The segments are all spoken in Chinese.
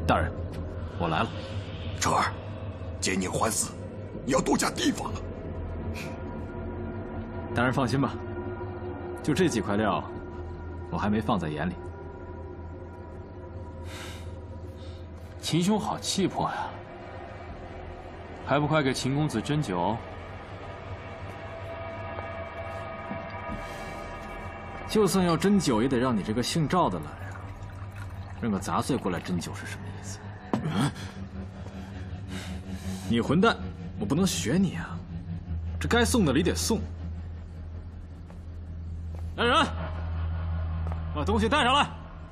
大人，我来了。 哲儿，借宁还死，你要多加提防了。 大人放心吧，就这几块料，我还没放在眼里。 秦兄好气魄呀，还不快给秦公子斟酒？ 就算要斟酒，也得让你这个姓赵的来啊！扔个杂碎过来斟酒是什么意思？你混蛋，我不能学你啊！这该送的礼得送。来人，把东西带上来。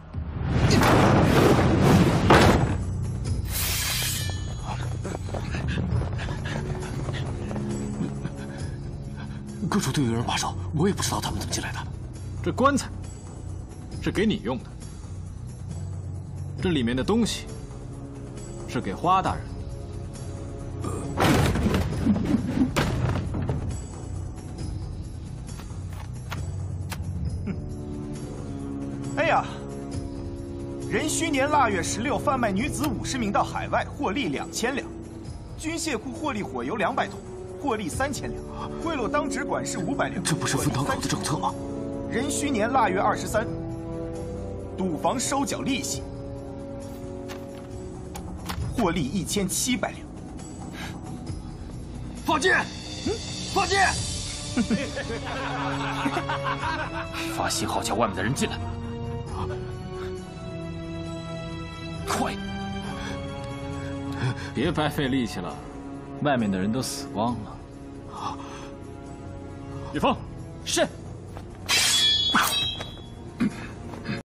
各处都有人把守，我也不知道他们怎么进来的。 这棺材是给你用的，这里面的东西是给花大人的。 哎呀，壬戌年腊月16，贩卖女子50名到海外，获利2000两；军械库获利火油200桶，获利3000两；贿赂当值管事500两。 这不是分堂口的政策吗？ 壬戌年腊月23，赌房收缴利息，获利1700两。 放箭！放箭！ 发信号叫外面的人进来，快！ 别白费力气了，外面的人都死光了。叶枫， 是。